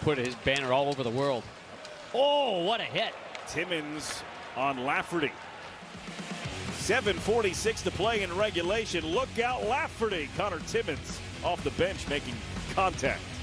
put his banner all over the world. Oh, what a hit. Timmins on Lafferty. 7:46 to play in regulation. Look out, Lafferty. Conor Timmins off the bench making contact.